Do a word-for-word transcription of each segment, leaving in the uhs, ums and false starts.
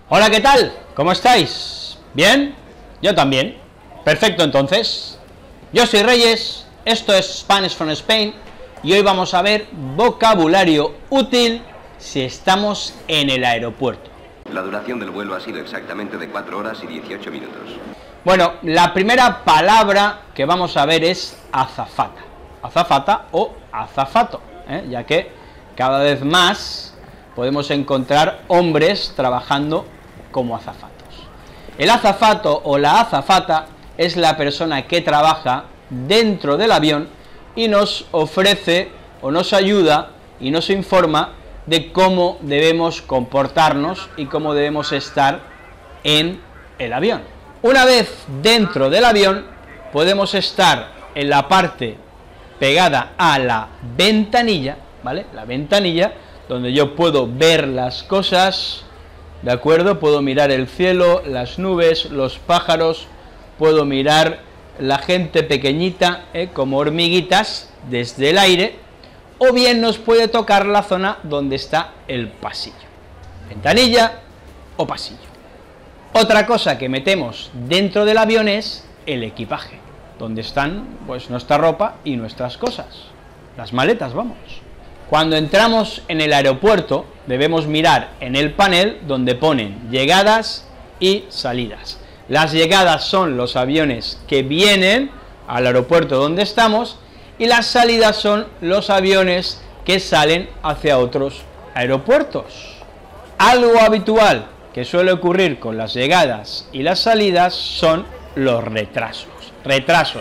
Hola, ¿qué tal? ¿Cómo estáis? ¿Bien? Yo también. Perfecto, entonces. Yo soy Reyes, esto es Spanish from Spain, y hoy vamos a ver vocabulario útil si estamos en el aeropuerto. La duración del vuelo ha sido exactamente de cuatro horas y dieciocho minutos. Bueno, la primera palabra que vamos a ver es azafata. Azafata o azafato, ¿eh? Ya que cada vez más podemos encontrar hombres trabajando como azafatos. El azafato o la azafata es la persona que trabaja dentro del avión y nos ofrece o nos ayuda y nos informa de cómo debemos comportarnos y cómo debemos estar en el avión. Una vez dentro del avión podemos estar en la parte pegada a la ventanilla, ¿vale? La ventanilla donde yo puedo ver las cosas, ¿de acuerdo? Puedo mirar el cielo, las nubes, los pájaros, puedo mirar la gente pequeñita, ¿eh? Como hormiguitas desde el aire, o bien nos puede tocar la zona donde está el pasillo, ventanilla o pasillo. Otra cosa que metemos dentro del avión es el equipaje, donde están pues nuestra ropa y nuestras cosas, las maletas, vamos. Cuando entramos en el aeropuerto debemos mirar en el panel donde ponen llegadas y salidas. Las llegadas son los aviones que vienen al aeropuerto donde estamos y las salidas son los aviones que salen hacia otros aeropuertos. Algo habitual que suele ocurrir con las llegadas y las salidas son los retrasos. Retrasos.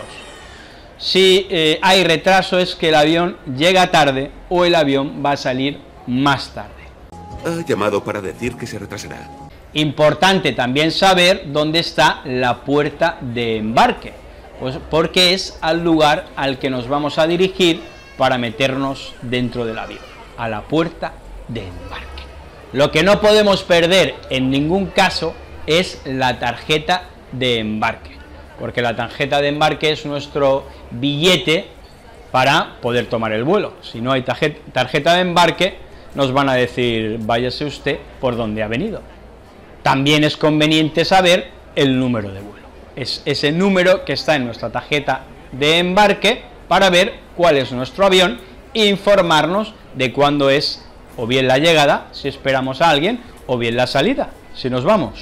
Si eh, hay retraso es que el avión llega tarde o el avión va a salir más tarde. Ha llamado para decir que se retrasará. Importante también saber dónde está la puerta de embarque, pues porque es al lugar al que nos vamos a dirigir para meternos dentro del avión, a la puerta de embarque. Lo que no podemos perder en ningún caso es la tarjeta de embarque, porque la tarjeta de embarque es nuestro billete para poder tomar el vuelo. Si no hay tarjeta de embarque, nos van a decir, váyase usted por donde ha venido. También es conveniente saber el número de vuelo. Es ese número que está en nuestra tarjeta de embarque para ver cuál es nuestro avión e informarnos de cuándo es o bien la llegada, si esperamos a alguien, o bien la salida, si nos vamos.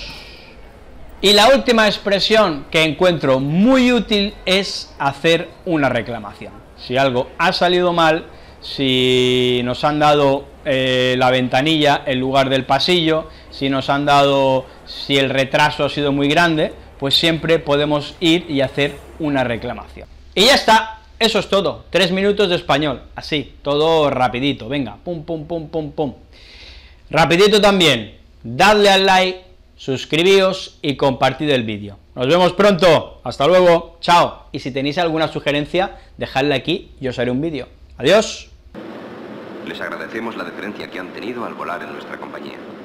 Y la última expresión que encuentro muy útil es hacer una reclamación. Si algo ha salido mal, si nos han dado eh, la ventanilla en lugar del pasillo, si nos han dado, si el retraso ha sido muy grande, pues siempre podemos ir y hacer una reclamación. Y ya está, eso es todo, tres minutos de español, así, todo rapidito, venga, pum, pum, pum, pum, pum. Rapidito también, dadle al like, suscribíos y compartid el vídeo. Nos vemos pronto, hasta luego, chao, y si tenéis alguna sugerencia, dejadla aquí y os haré un vídeo. Adiós. Les agradecemos la deferencia que han tenido al volar en nuestra compañía.